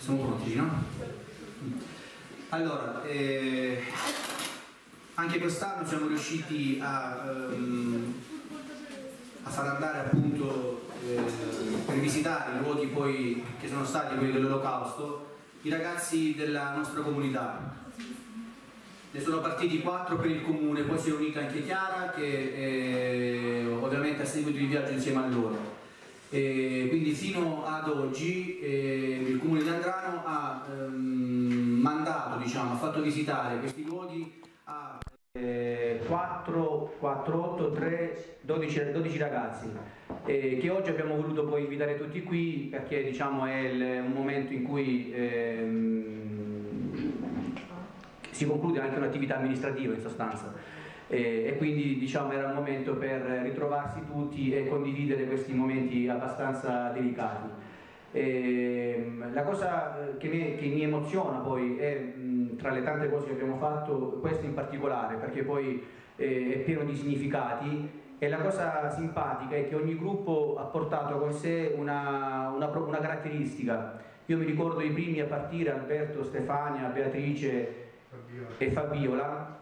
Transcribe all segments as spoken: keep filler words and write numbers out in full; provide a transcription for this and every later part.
Siamo pronti, no? Allora, eh, anche quest'anno siamo riusciti a, ehm, a far andare appunto eh, per visitare i luoghi poi che sono stati quelli dell'Olocausto i ragazzi della nostra comunità. Ne sono partiti quattro per il comune, poi si è unita anche Chiara che eh, ovviamente ha seguito il viaggio insieme a loro. E quindi fino ad oggi eh, il comune di Andrano ha ehm, mandato, diciamo, ha fatto visitare questi luoghi a eh, quattro, quattro, otto, tre, dodici, dodici ragazzi eh, che oggi abbiamo voluto poi invitare tutti qui perché diciamo è il, un momento in cui ehm, si conclude anche un'attività amministrativa in sostanza. Eh, e quindi diciamo era un momento per ritrovarsi tutti e condividere questi momenti abbastanza delicati. Eh, la cosa che mi, che mi emoziona poi è mh, tra le tante cose che abbiamo fatto questo in particolare perché poi eh, è pieno di significati e la cosa simpatica è che ogni gruppo ha portato con sé una, una, una caratteristica. Io mi ricordo i primi a partire, Alberto, Stefania, Beatrice Fabiola. e Fabiola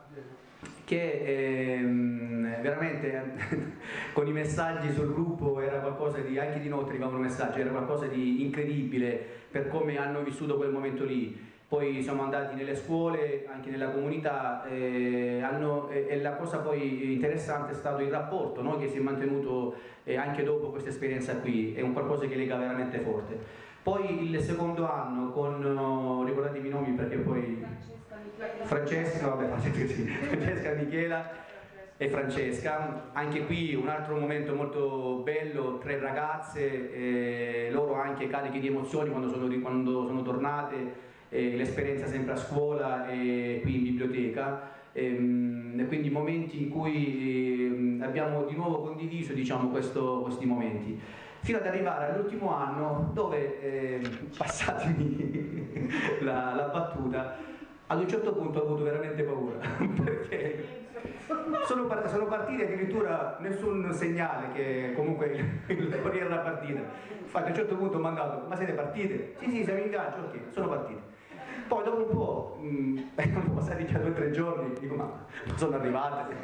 che ehm, veramente con i messaggi sul gruppo era qualcosa di, anche di notte arrivavano messaggi, era qualcosa di incredibile per come hanno vissuto quel momento lì. Poi siamo andati nelle scuole, anche nella comunità eh, hanno, eh, e la cosa poi interessante è stato il rapporto, no? Che si è mantenuto eh, anche dopo questa esperienza qui, è un qualcosa che lega veramente forte. Poi il secondo anno con, oh, ricordatemi i nomi perché poi Francesca, vabbè, Francesca, Michela e Francesca, anche qui un altro momento molto bello, tre ragazze, eh, loro anche cariche di emozioni quando sono, quando sono tornate, eh, l'esperienza sempre a scuola e qui in biblioteca, ehm, e quindi momenti in cui eh, abbiamo di nuovo condiviso diciamo, questo, questi momenti. Fino ad arrivare all'ultimo anno dove, eh, passatemi la, la battuta, ad un certo punto ho avuto veramente paura perché sono, part sono partiti addirittura nessun segnale che comunque il, il Corriere era partita. Infatti a un certo punto ho mandato, ma siete partite? Sì sì siamo in viaggio, ok, sono partite. Poi dopo un po', sono passati già due o tre giorni, dico ma sono arrivate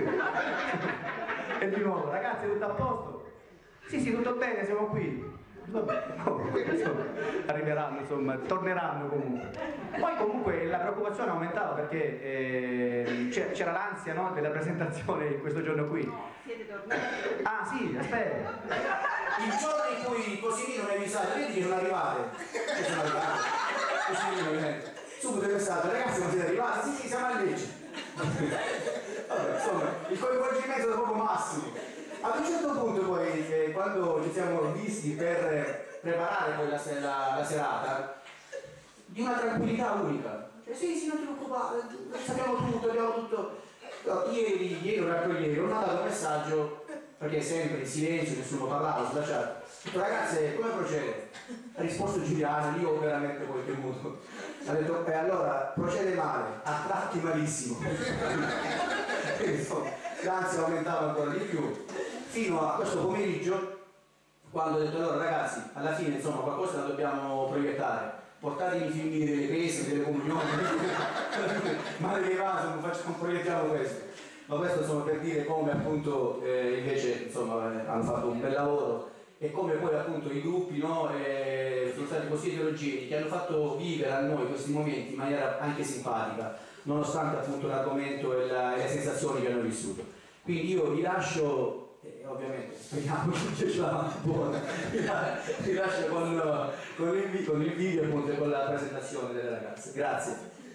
e di nuovo, ragazzi è tutto a posto? Sì sì tutto bene, siamo qui. Vabbè, no, insomma, arriveranno, insomma, torneranno comunque. Poi comunque la preoccupazione aumentava perché eh, c'era l'ansia, no, della presentazione in questo giorno qui. No, siete tornati? Ah sì, aspetta. Il giorno in cui Cosimino mi ha avvisato, vedi che sono arrivate. Che sono arrivate. Cosimino ovviamente. Subito è pensato, ragazzi ma siete arrivati? Sì, sì, siamo a Lecce. Vabbè, insomma, il coinvolgimento è proprio massimo. Ad un certo punto poi, eh, quando ci siamo visti per preparare poi la, la, la serata, di una tranquillità unica. Cioè, sì, sì, non ti preoccupare, sappiamo tutto, abbiamo tutto. No, ieri, ieri, un altro ieri, ho mandato un messaggio, perché sempre in silenzio, nessuno parlava, sulla chat. Ho detto, ragazze, come procede? Ha risposto Giuliano, io ho veramente poi temuto. Ha detto, e allora, procede male, a tratti malissimo. L'ansia aumentava ancora di più. Fino a questo pomeriggio, quando ho detto allora ragazzi, alla fine insomma qualcosa la dobbiamo proiettare, portatemi i filmini delle prese, delle comunioni, male che va, insomma facciamo, proiettiamo questo. Ma questo insomma per dire come appunto eh, invece insomma eh, hanno fatto un bel lavoro e come poi appunto i gruppi no, eh, sono stati così eterogenei che hanno fatto vivere a noi questi momenti in maniera anche simpatica, nonostante appunto l'argomento e, la, e le sensazioni che hanno vissuto. Quindi io vi lascio. E ovviamente speriamo che ce la buona, vi lascio con, con, il, con il video appunto e con la presentazione delle ragazze. Grazie.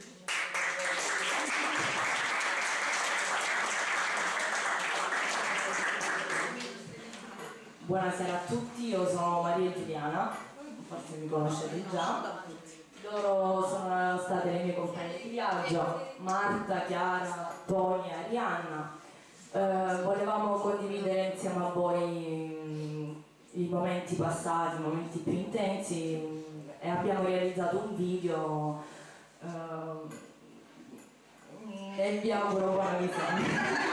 Buonasera a tutti, io sono Maria Giuliana, forse mi conoscete già. Loro sono state le mie compagne di viaggio, Marta, Chiara, Tony e Arianna. Uh, volevamo condividere insieme a voi mh, i momenti passati, i momenti più intensi mh, e abbiamo realizzato un video uh, e vi auguro buona visione.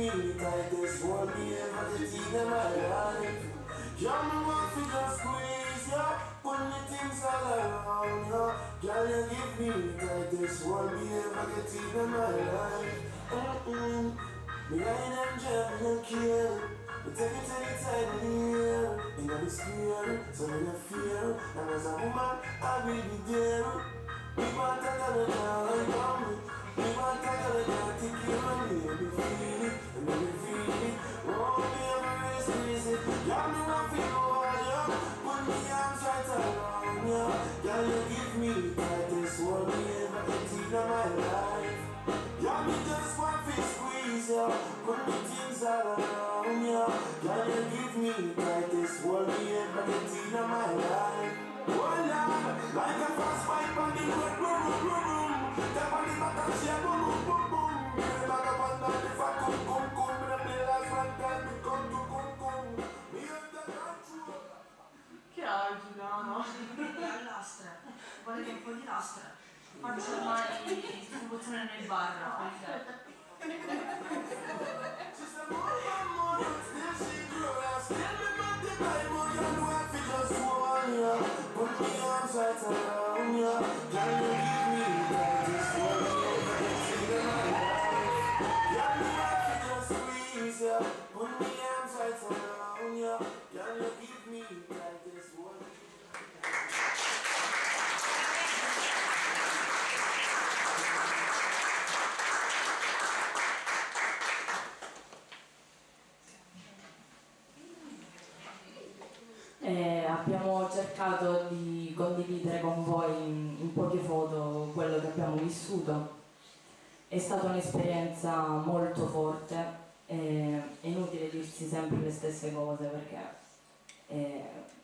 me the tightest hold me ever get in my life. Girl, me want to just squeeze ya, put me things all around ya. Girl, you give me the tightest hold me ever get in my life. Mm-mm. Me line and jam, me no care. Me take it anytime in the air. Me no be scared, so me no fear. And as a woman, I will be there. Me want a girl that can love me. Me want a girl that can take care of me. And me feel it, and me feel it. Oh, me ever squeeze it. Yeah, me want to go on ya. Put me arms right around ya. Girl, you give me the tightest hold me ever get in my life. Yeah, me just want to squeeze ya. Put me things all around ya. Girl, you give me the tightest hold me ever get in my life. Oh Lord, like a fast pipe on the road, boom, boom, boom, boom. Tap on the back and shake, boom, boom, boom, boom. Me the bag up and down the fat, cum, cum, cum. Me the play last one time, me come to cum, cum. Me have the control. Che oggi, no, no? La lastra, volete un po' di lastra? Faccio ormai distribuzione nel bar, put me arms right around ya. Girl, you give me the tightest hold me ever get in my life. Girl, me want to just squeeze ya. Put me arms right around ya. Girl, you give me the tightest hold me. E abbiamo cercato di condividere con voi in, in poche foto quello che abbiamo vissuto. È stata un'esperienza molto forte, e è inutile dirsi sempre le stesse cose perché è,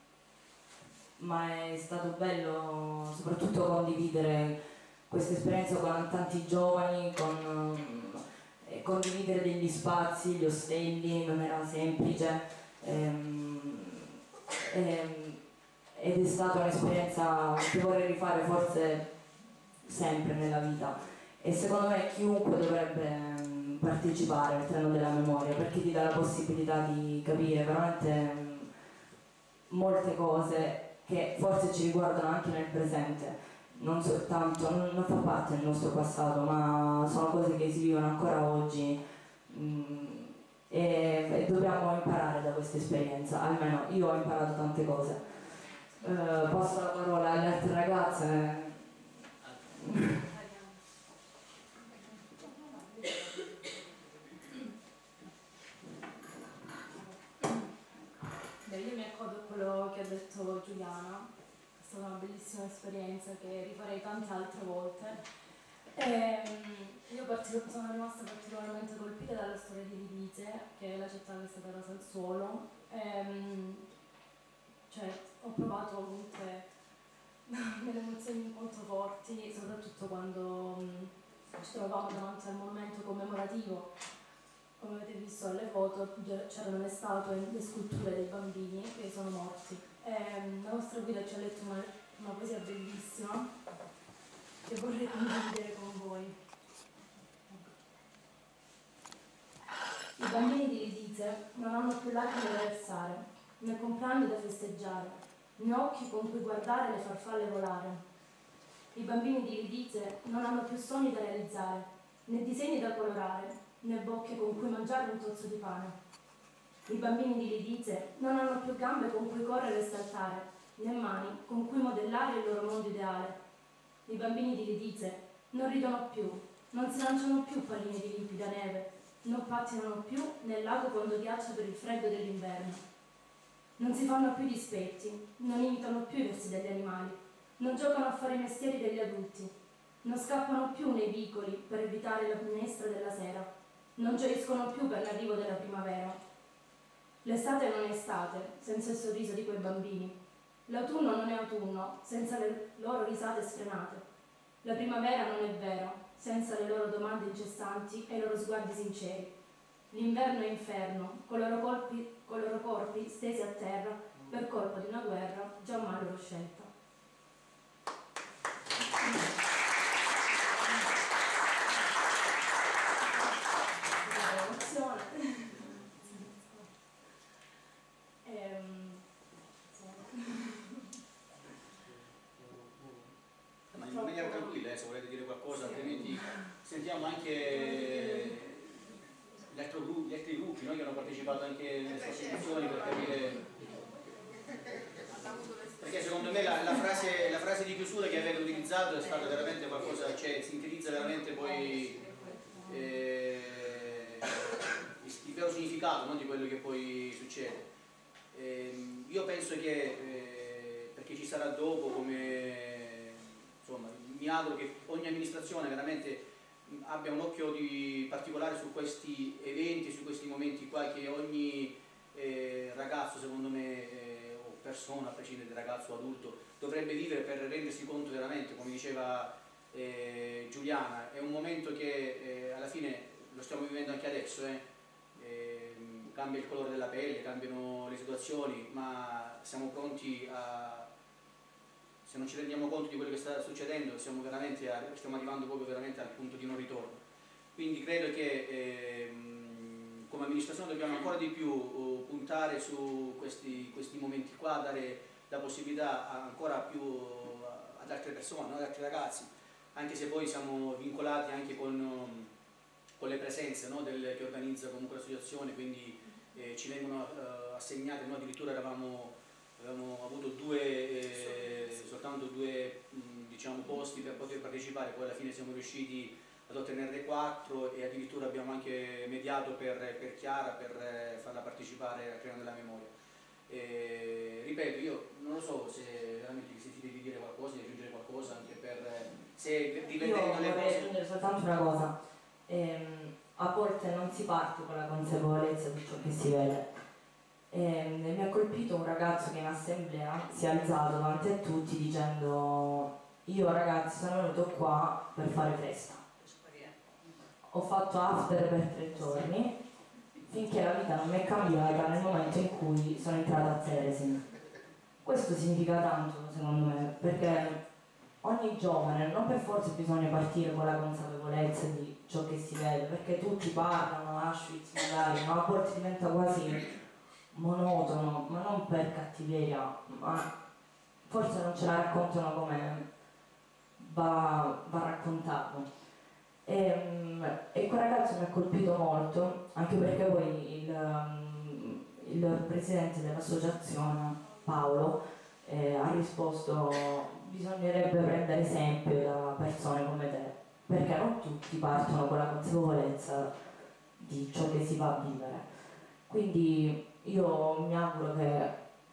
ma è stato bello soprattutto condividere questa esperienza con tanti giovani, con, eh, condividere degli spazi, gli ostelli, non era semplice. Ehm, Ehm, ed è stata un'esperienza che vorrei rifare forse sempre nella vita, e secondo me chiunque dovrebbe um, partecipare al treno della memoria, perché ti dà la possibilità di capire veramente um, molte cose che forse ci riguardano anche nel presente, non soltanto, non, non fa parte del nostro passato, ma sono cose che si vivono ancora oggi. um, E, e dobbiamo imparare da questa esperienza, almeno io ho imparato tante cose. Uh, passo la parola alle altre ragazze. Beh, io mi accodo a quello che ha detto Giuliana, è stata una bellissima esperienza che rifarei tante altre volte. E, io partic- sono rimasta particolarmente colpita dalla storia di Lidice, che è la città che è stata rasa al suolo. E, cioè, ho provato comunque delle emozioni molto forti, soprattutto quando um, ci trovavamo davanti al monumento commemorativo. Come avete visto alle foto c'erano le statue e le sculture dei bambini che sono morti. E, la nostra guida ci ha letto una, una poesia bellissima che vorrei condividere con voi. I bambini di Lidice non hanno più lacrime da versare, né compleanni da festeggiare, né occhi con cui guardare le farfalle volare. I bambini di Lidice non hanno più sogni da realizzare, né disegni da colorare, né bocche con cui mangiare un tozzo di pane. I bambini di Lidice non hanno più gambe con cui correre e saltare, né mani con cui modellare il loro mondo ideale. I bambini di Lidice non ridono più, non si lanciano più palline di limpida neve, non pattinano più nel lago quando ghiaccia per il freddo dell'inverno. Non si fanno più dispetti, non imitano più i versi degli animali, non giocano a fare i mestieri degli adulti, non scappano più nei vicoli per evitare la finestra della sera, non gioiscono più per l'arrivo della primavera. L'estate non è estate senza il sorriso di quei bambini. L'autunno non è autunno senza le loro risate sfrenate. La primavera non è vero senza le loro domande incessanti e i loro sguardi sinceri. L'inverno è inferno con i loro, colpi, con i loro corpi stesi a terra per colpa di una guerra già mai loro scelta. eh, se volete dire qualcosa, altrimenti sentiamo anche gli altri gruppi, gli altri gruppi no, che hanno partecipato anche nelle scorse edizioni per capire. Perché secondo me la, la, frase, la frase di chiusura che avete utilizzato è stata veramente qualcosa, cioè sintetizza veramente poi eh, il vero significato no, di quello che poi succede. Eh, io penso che eh, perché ci sarà dopo, come insomma, mi auguro che ogni amministrazione veramente abbia un occhio di particolare su questi eventi, su questi momenti qua che ogni eh, ragazzo secondo me eh, o persona, a prescindere da ragazzo o adulto, dovrebbe vivere per rendersi conto veramente, come diceva eh, Giuliana, è un momento che eh, alla fine lo stiamo vivendo anche adesso, eh, eh, cambia il colore della pelle, cambiano le situazioni, ma siamo pronti a, se non ci rendiamo conto di quello che sta succedendo, siamo, veramente a, stiamo arrivando proprio veramente al punto di non ritorno. Quindi credo che ehm, come amministrazione dobbiamo ancora di più uh, puntare su questi, questi momenti qua, dare la possibilità ancora più uh, ad altre persone, no? Ad altri ragazzi, anche se poi siamo vincolati anche con, um, con le presenze no? Del, che organizza comunque l'associazione, quindi eh, ci vengono uh, assegnate, noi addirittura eravamo avevamo avuto due, eh, soltanto due mh, diciamo, posti per poter partecipare, poi alla fine siamo riusciti ad ottenerne quattro e addirittura abbiamo anche mediato per, per Chiara per eh, farla partecipare al Treno della Memoria. E, ripeto, io non lo so se veramente vi sentite di dire qualcosa, di aggiungere qualcosa, anche per se rivedendo le vorrei cose. aggiungere soltanto una cosa, ehm, a volte non si parte con la consapevolezza di ciò che si vede. E mi ha colpito un ragazzo che in assemblea si è alzato davanti a tutti dicendo: io ragazzi sono venuto qua per fare festa, ho fatto after per tre giorni finché la vita non mi è cambiata nel momento in cui sono entrata a Teresin. Questo significa tanto secondo me, perché ogni giovane non per forza bisogna partire con la consapevolezza di ciò che si vede, perché tutti parlano Auschwitz magari, ma a volte diventa quasi monotono, ma non per cattiveria, ma forse non ce la raccontano come va, va raccontato. E, e quel ragazzo mi ha colpito molto, anche perché poi il, il presidente dell'associazione, Paolo, eh, ha risposto: bisognerebbe prendere esempio da persone come te, perché non tutti partono con la consapevolezza di ciò che si va a vivere. Quindi io mi auguro che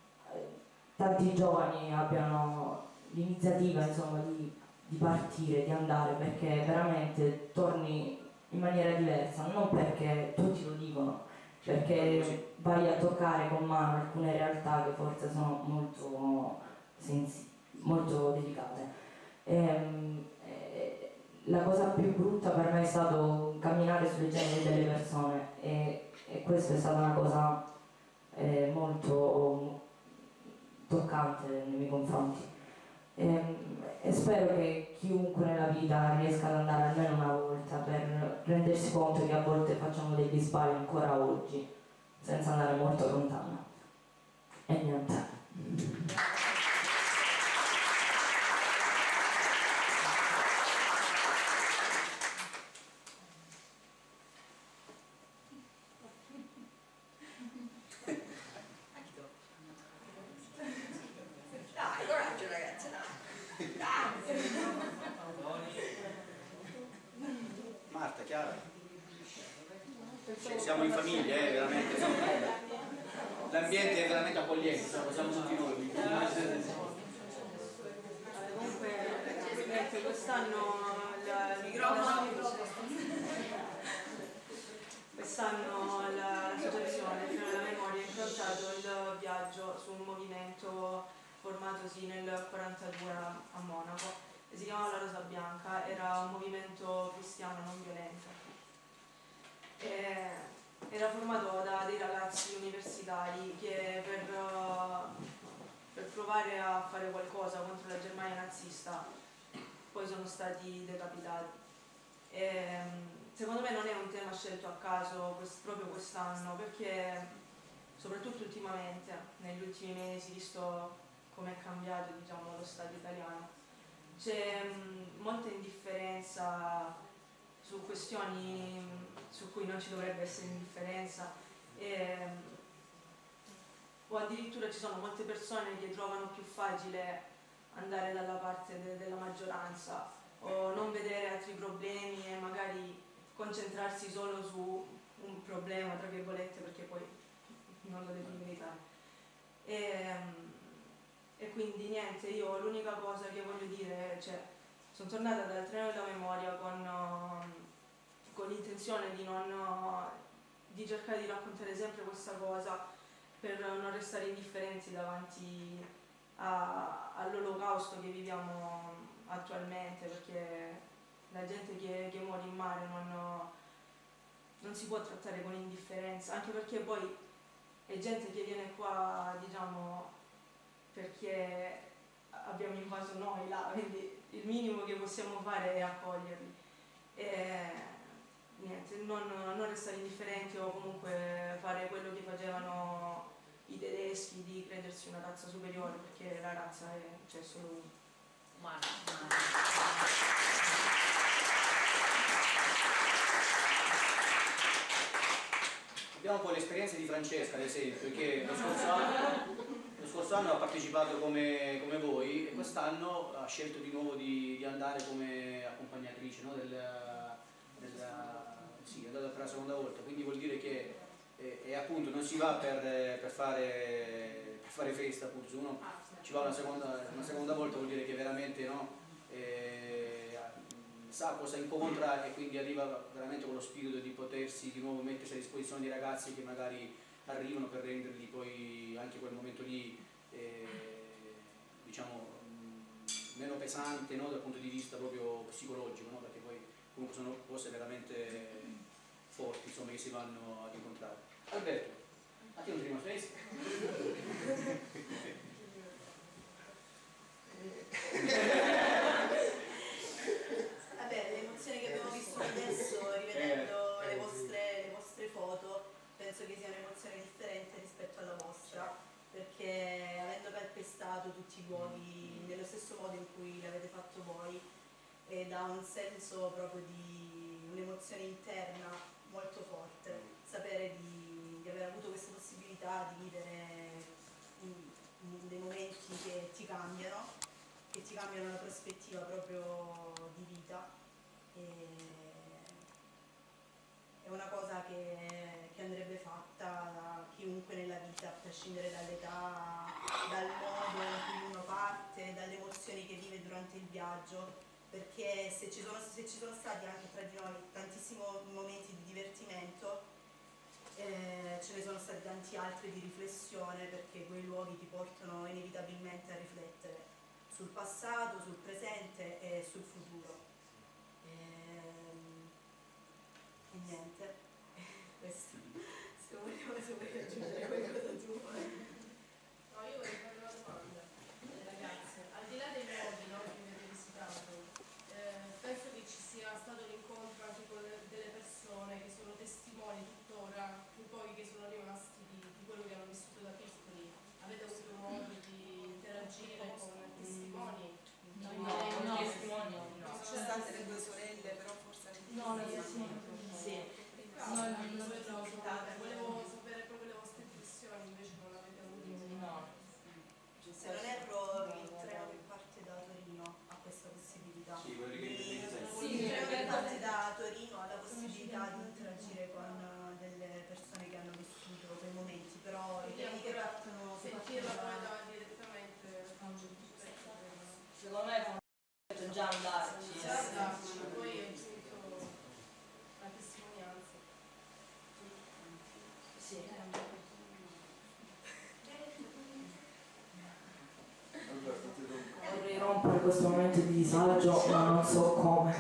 tanti giovani abbiano l'iniziativa insomma di, di partire, di andare, perché veramente torni in maniera diversa, non perché tutti lo dicono, perché vai a toccare con mano alcune realtà che forse sono molto, sensi- molto delicate. E, e, la cosa più brutta per me è stato camminare sulle generi delle persone e, e questa è stata una cosa eh, molto toccante nei miei confronti. E, e spero che chiunque nella vita riesca ad andare almeno una volta per rendersi conto che a volte facciamo degli sbagli ancora oggi, senza andare molto lontano. E niente. Dai, coraggio ragazzi, dai. Marta, Chiara? Cioè, siamo in famiglia, eh, veramente. L'ambiente è veramente accogliente, insomma, siamo tutti noi. Comunque quest'anno il microfono quest'anno l'associazione Treno della Memoria ha improntato il viaggio su un movimento formatosi nel quarantadue a Monaco, che si chiamava La Rosa Bianca, era un movimento cristiano non violento. E era formato da dei ragazzi universitari che per, per provare a fare qualcosa contro la Germania nazista poi sono stati decapitati. E, secondo me non è un tema scelto a caso quest, proprio quest'anno, perché soprattutto ultimamente, negli ultimi mesi, visto come è cambiato diciamo, lo Stato italiano, c'è molta indifferenza su questioni su cui non ci dovrebbe essere indifferenza, e, o addirittura ci sono molte persone che trovano più facile andare dalla parte de della maggioranza o non vedere altri problemi e magari concentrarsi solo su un problema, tra virgolette, perché poi non lo devi meritare. E, e quindi niente, io l'unica cosa che voglio dire, cioè, sono tornata dal treno della memoria con, uh, con l'intenzione di, non, uh, di cercare di raccontare sempre questa cosa per non restare indifferenti davanti all'olocausto che viviamo attualmente, perché la gente che, che muore in mare non, non si può trattare con indifferenza, anche perché poi è gente che viene qua, diciamo, perché abbiamo invaso noi là, quindi il minimo che possiamo fare è accoglierli. E niente, non, non restare indifferenti o comunque fare quello che facevano i tedeschi, di credersi una razza superiore, perché la razza c'è solo una. Umana. Vediamo un po' l'esperienza di Francesca, ad esempio, che lo scorso anno, lo scorso anno ha partecipato come, come voi e quest'anno ha scelto di nuovo di, di andare come accompagnatrice, no? del, del, sì, è andata per la seconda volta, quindi vuol dire che e, e appunto non si va per, per, fare, per fare festa, appunto, se uno ci va una seconda, una seconda volta vuol dire che veramente, no, eh, sa cosa incontra e quindi arriva veramente con lo spirito di potersi di nuovo mettersi a disposizione di ragazzi che magari arrivano, per rendergli poi anche quel momento lì eh, diciamo meno pesante, no, dal punto di vista proprio psicologico, no, perché poi comunque sono cose veramente forti, insomma, che si vanno ad incontrare. Alberto, a te non ti rimane festa? Vabbè, le emozioni che abbiamo vissuto adesso, rivedendo le vostre, le vostre foto, penso che sia un'emozione differente rispetto alla vostra, perché avendo calpestato tutti i luoghi nello stesso modo in cui l'avete fatto voi, e dà un senso proprio di un'emozione interna molto forte, sapere di, di aver avuto questa possibilità di vivere in, in dei momenti che ti cambiano, che ti cambiano la prospettiva proprio di vita. E è una cosa che, che andrebbe fatta da chiunque nella vita, a prescindere dall'età, dal modo in cui uno parte, dalle emozioni che vive durante il viaggio, perché se ci sono, se ci sono stati anche tra di noi tantissimi momenti di divertimento, eh, ce ne sono stati tanti altri di riflessione, perché quei luoghi ti portano inevitabilmente a riflettere sul passato, sul presente e sul futuro. E, e niente, questo. Se vogliamo, se vuoi aggiungere qualcosa tu. No, io vorrei fare una domanda alle ragazze. Al di là dei luoghi, no, che avete visitato, eh, penso che ci sia stato l'incontro anche con le, delle persone che sono testimoni tuttora, che poi che sono rimasti di, di quello che hanno vissuto da piccoli. Avete avuto modo di interagire con testimoni? No, no, no, testimoni no. Sono state le due sorelle, però forse No, no, sì. Sì. No, no, non le ho visitate. Volevo sapere proprio le vostre impressioni, invece non l'avete avuto. No. se non erro il treno che parte da Torino ha questa possibilità. Sì, quello che Di- Sì, il treno che perché- parte da Torino ha la possibilità di interagire con eh, delle persone che hanno vissuto quei momenti, però i treni che partono che Sentirla partono poi da- da, direttamente faccio il rispetto per Secondo me è già andarci. già andarci, poi è appunto la testimonianza. Sì. Vorrei rompere questo momento di disagio, ma non so come.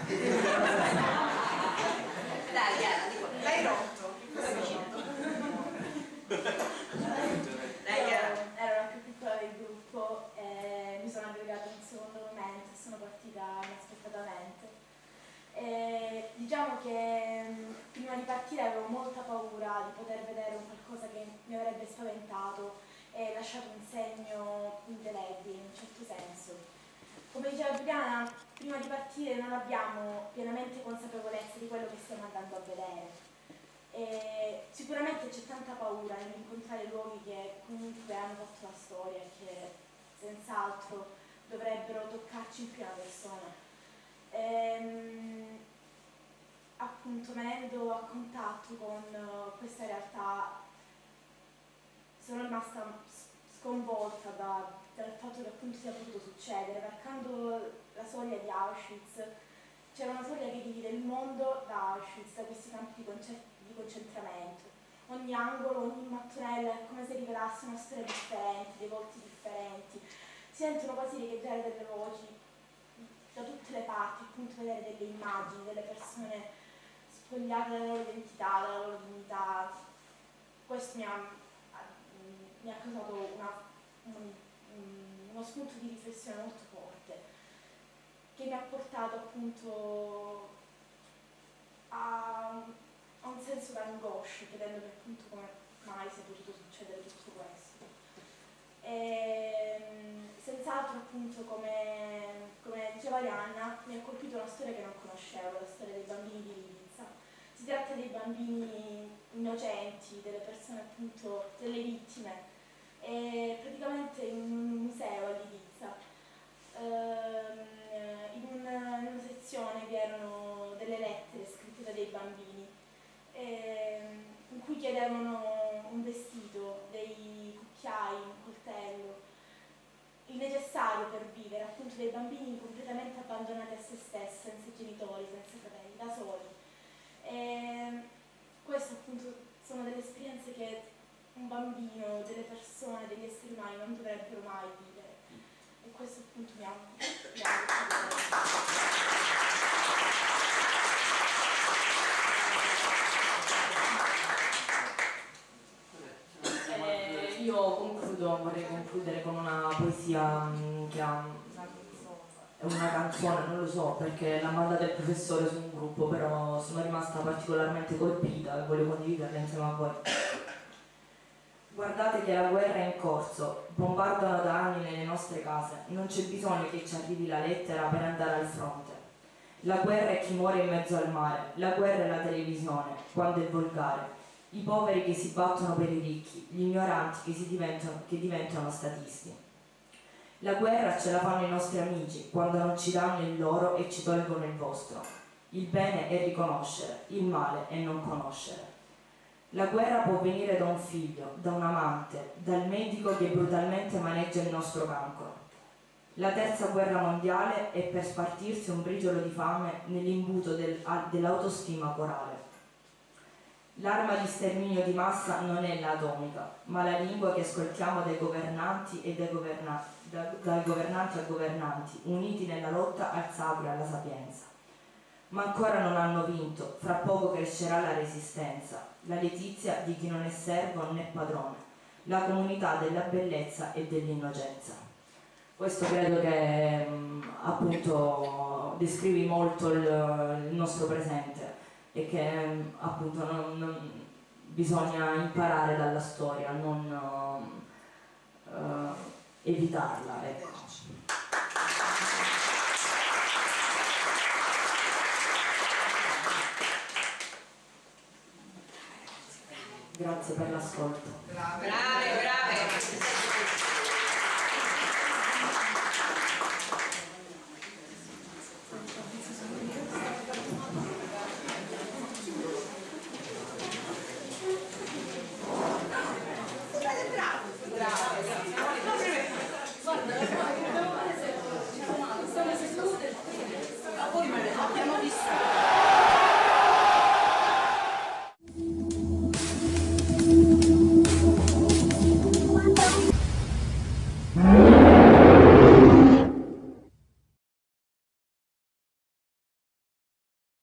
Dai, Chiara, dico, l'hai rotto. Dai, Chiara. Ero più piccola del gruppo e mi sono aggregata in un secondo momento e sono partita inaspettatamente. E diciamo che mh, prima di partire avevo molta paura di poter vedere un qualcosa che mi avrebbe spaventato e lasciato un segno indelebile in un certo senso. Come diceva Giuliana, prima di partire non abbiamo pienamente consapevolezza di quello che stiamo andando a vedere. E sicuramente c'è tanta paura nell'incontrare luoghi che comunque hanno fatto la storia e che senz'altro dovrebbero toccarci in prima persona. Ehm, appunto, venendo a contatto con uh, questa realtà, sono rimasta sconvolta da, dal fatto che appunto sia potuto succedere. Varcando la soglia di Auschwitz, c'era una soglia che divide il mondo da Auschwitz, da questi campi di, di concentramento. Ogni angolo, ogni mattonella è come se rivelasse una storia differente, dei volti differenti. Si sentono quasi riecheggiare delle voci da tutte le parti, appunto vedere delle immagini, delle persone spogliate dalla loro identità, dalla loro dignità. Questo mi ha, mi ha causato una, un, uno spunto di riflessione molto forte, che mi ha portato appunto a, a un senso d'angoscia, chiedendomi appunto come mai sia potuto succedere tutto questo. E, senz'altro appunto, come, come diceva Arianna, mi ha colpito una storia che non conoscevo, la storia dei bambini di Lidiza. Si tratta dei bambini innocenti, delle persone appunto, delle vittime, e praticamente in un museo a Lidiza, ehm, in, una, in una sezione vi erano delle lettere scritte da dei bambini ehm, in cui chiedevano un vestito, dei cucchiai, un coltello, il necessario per vivere, appunto dei bambini completamente abbandonati a se stessi, senza genitori, senza fratelli, da soli. E queste appunto sono delle esperienze che un bambino, delle persone, degli esseri umani non dovrebbero mai vivere. E questo appunto mi ha... Mi ha eh, io concludo, vorrei concludere con una poesia mh, che ha... è una canzone, non lo so, perché l'ha mandata il professore su un gruppo, però sono rimasta particolarmente colpita e voglio condividerla insieme a voi. Guardate che la guerra è in corso, bombardano da anni nelle nostre case, non c'è bisogno che ci arrivi la lettera per andare al fronte. La guerra è chi muore in mezzo al mare, la guerra è la televisione, quando è volgare, i poveri che si battono per i ricchi, gli ignoranti che, si diventano, che diventano statisti. La guerra ce la fanno i nostri amici, quando non ci danno il loro e ci tolgono il vostro. Il bene è riconoscere, il male è non conoscere. La guerra può venire da un figlio, da un amante, dal medico che brutalmente maneggia il nostro cancro. La terza guerra mondiale è per spartirsi un briciolo di fame nell'imbuto del, dell'autostima corale. L'arma di sterminio di massa non è l'atomica, ma la lingua che ascoltiamo dai governanti e dai, governa, da, dai governanti a governanti, uniti nella lotta al sacro e alla sapienza. Ma ancora non hanno vinto, fra poco crescerà la resistenza, la letizia di chi non è servo né padrone, la comunità della bellezza e dell'innocenza. Questo credo che mh, appunto descrivi molto il, il nostro presente e che mh, appunto non, non, bisogna imparare dalla storia, non uh, uh, evitarla, ecco. Grazie per l'ascolto.